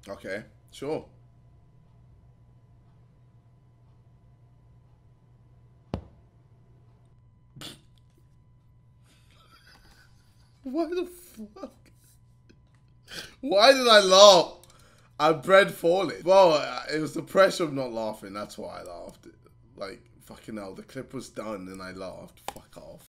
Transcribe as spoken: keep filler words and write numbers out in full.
Okay, sure. Why the fuck? Why did I laugh? I bread falling. Well, it was the pressure of not laughing. That's why I laughed. Like, fucking hell, the clip was done and I laughed. Fuck off.